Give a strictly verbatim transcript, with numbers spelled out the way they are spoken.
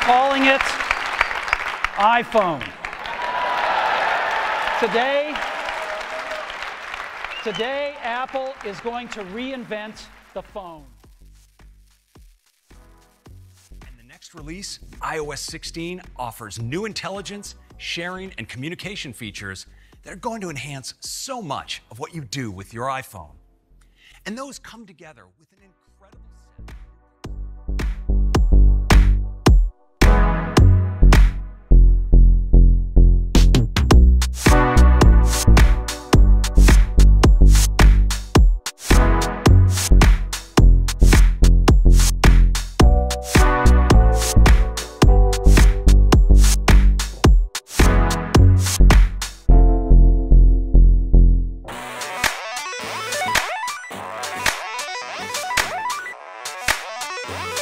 calling it iPhone. Today, today, Apple is going to reinvent the phone. And the next release, i O S sixteen, offers new intelligence, sharing, and communication features that are going to enhance so much of what you do with your iPhone. And those come together with an incredible set. Yeah.